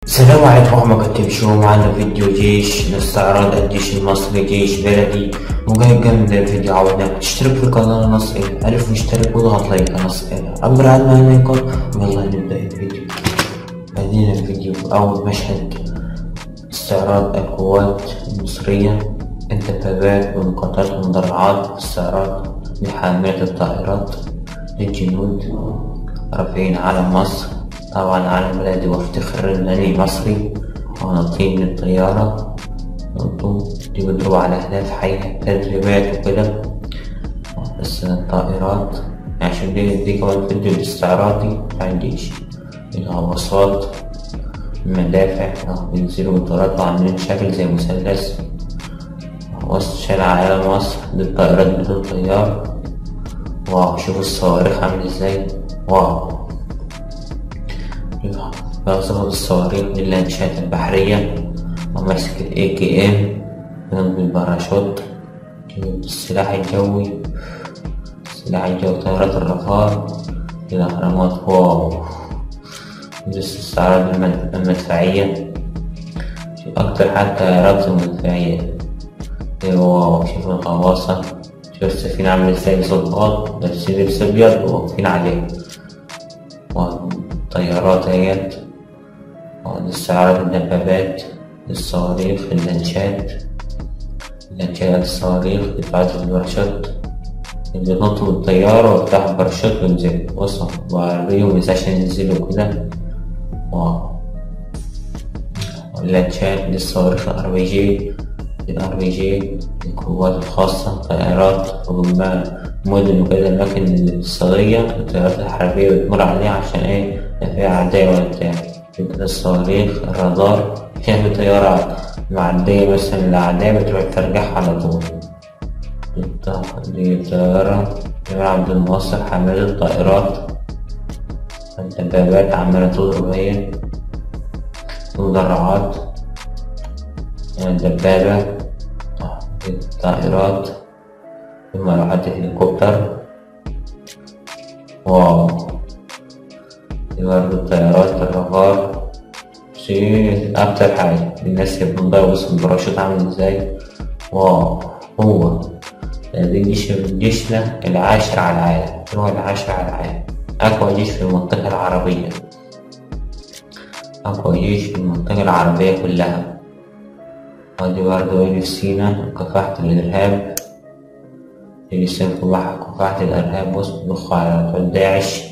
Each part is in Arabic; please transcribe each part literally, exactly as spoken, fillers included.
السلام عليكم ورحمة الله وبركاته. معنا فيديو جيش لاستعراض الجيش المصري، جيش بلدي. وقبل من الفيديو عودناك تشترك في القناة نص إلى ألف مشترك واضغط لايك نص إلى عبر عن مهنكم. والله نبدأ الفيديو. بعدين الفيديو أول مشهد استعراض القوات المصرية، الدبابات والمقاتلات والمدرعات، استعراض لحاملة الطائرات للجنود رافعين علم مصر. طبعا علم بلدي وافتخر انني مصري، ونطين من الطيارة دي بيضربوا على أهداف حية، تدريبات وكده. بس الطائرات عشان دي, دي كمان فيديو الاستعراضي بتاع الجيش. الغواصات، المدافع بينزلوا بالطيارات وعاملين شكل زي مثلث وسط شارع علم مصر. دي الطائرات بدون طيار. واو، شوفوا الصواريخ عامل ازاي. واو، بغزل الصواريخ للانشات البحرية، وماسك الاي كي ام جنب الباراشوت. السلاح الجوي، السلاح الجوي طيارات الرافال، الأهرامات. واو، لسه استعراض المدفعية، أكتر حتى طيارات المدفعية. واو، شوف الغواصة، شوف السفينة عاملة ازاي، ضباط لابسين لبس أبيض وواقفين عليه. والطيارات اهيت، استعراض الدبابات، الصواريخ، اللانشات، اللانشات الصواريخ بتاعت الباراشوت اللي بينطوا بالطيارة ويفتحوا الباراشوت وينزلوا. بصوا وعليهم عشان ينزلوا كده. واو، اللانشات للصواريخ الار بي جي، الار بي جي القوات الخاصة، طائرات ومدن وكده، الأماكن الاقتصادية الطيارات الحربية بتمر عليها عشان ايه، لا فيها أعداء ولا بتاع. كده الصواريخ، الرادار، شايف طيارة معدية مثلا الأعداء بتروح ترجعها على طول. دي طيارة جمال عبد الناصر حاملة الطائرات. الدبابات عمالة تضرب هي، المدرعات، الدبابة، الطائرات، المروحات، الهليكوبتر. واو، دي برضه الطيارات، الرافال. شيء أكتر حاجة الناس اللي بتنضرب بس الباراشوت عامل ازاي. واو، هو ده جيش جيشنا العاشر على العالم، هو العاشر على العالم، أقوى جيش في المنطقة العربية، أقوى جيش في المنطقة العربية كلها. ودي برضه إيه في سينا، مكافحة الإرهاب، في سينا مكافحة الإرهاب. بص بيضخوا على بتوع داعش.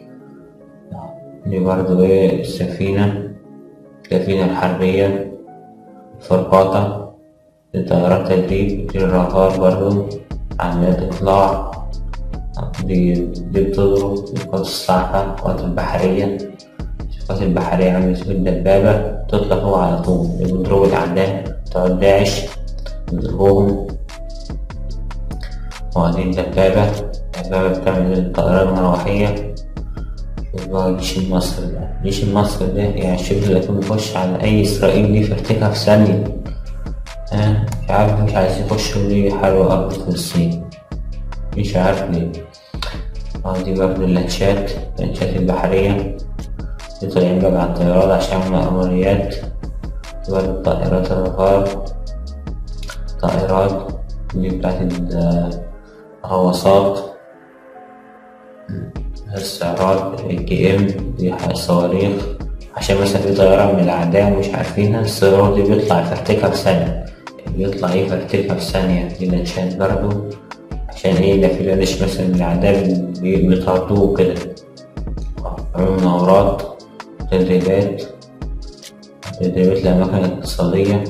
دي برضه إيه السفينة، السفينة الحربية، فرقاطة، طيارات تدريب. دي الرافال برضه عمليات إطلاع، دي دي بتضرب القوات الصاعقة، القوات البحرية. القوات البحرية عملت في الدبابة تطلع فوق على طول، دي بيضربوا الأعداء بتوع داعش بيضربوهم. وهذه الدبابة، الدبابة بتعمل الطائرات المروحية. الجيش المصري ده، الجيش المصري ده يعني شبه يكون بيخش على أي إسرائيلي يفرتكها في ثانية. ها مش عارف، مش عايز يخشوا ليه يحاربوا أرض فلسطين، مش عارف ليه. دي برضه اللانشات، اللانشات البحرية دي طالعين بقى على الطيارات عشان مأموريات. دي برضه الطائرات الرافال، طائرات دي بتاعت الغواصات، السعرات، الكي ام دي الصواريخ، عشان مثلا في طيارة من الأعداء مش عارفينها، الصاروخ دي بيطلع يفرتكها في ثانية، بيطلع يفرتكها في ثانية. دي لانشات برضه عشان ايه، ده في لانش مثلا من الأعداء بيطاردوه كده. مناورات، تدريبات، تدريبات لأماكن اقتصادية.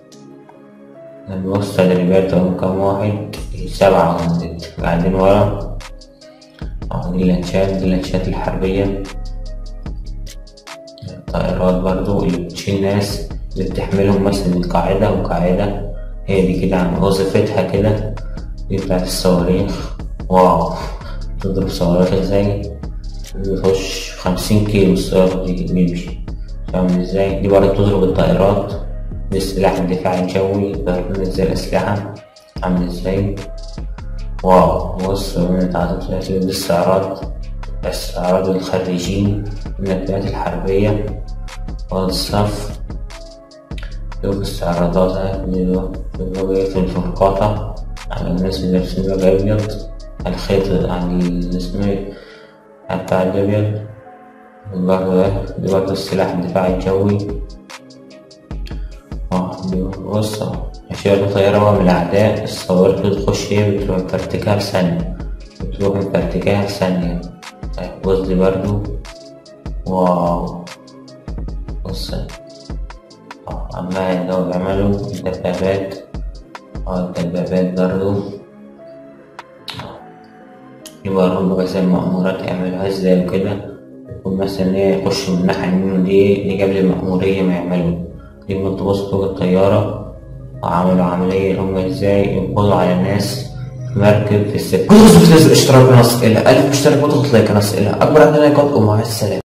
نص تدريبات أو كام واحد، سبعة قاعدين ورا. دي اللانشات، دي اللانشات الحربية. الطائرات برضو اللي بتشيل ناس، اللي بتحملهم مثلا من قاعدة وقاعدة، هي دي كده عن وظيفتها كده. دي بتاعت الصواريخ. واو، تضرب صواريخ ازاي، بيخش خمسين كيلو الصاروخ دي بيمشي، فاهم ازاي. دي برضه بتضرب الطائرات. دي السلاح الدفاع الجوي، ضربنا ازاي الأسلحة عامل ازاي. واو، بص بتاعت دي السعرات، السعرات الخريجين من الكليات الحربية. والصف. شوف استعراضاتها بلغة الفرقاطة على الناس اللي لابسين لون أبيض، الخيط يعني الاسمه بتاع الأبيض. برضه ده دي برضه السلاح الدفاع الجوي. اه بص أشياء طيارة بقى من الأعداء، الصواريخ بتخش ايه بتروح مفرتكاها في ثانية، بتروح مفرتكاها في ثانية. بص دي برضه واو. بص اه عمال لو بيعملوا الدبابات، اه الدبابات برضه يبقى لهم بقى زي المأمورات يعملوها ازاي وكده. يكون مثلا ايه يخشوا من الناحية اليمين دي دي قبل المأمورية ما يعملوا، يبقوا تبصوا فوق الطيارة وعملوا عملية اللي هما ازاي يقبضوا على الناس في مركب في السفن. كنت اشتراك قناة أسئلة، ألف مشترك وتضغط لايك قناة أسئلة، أكبر عدد لايكات ومع السلامة.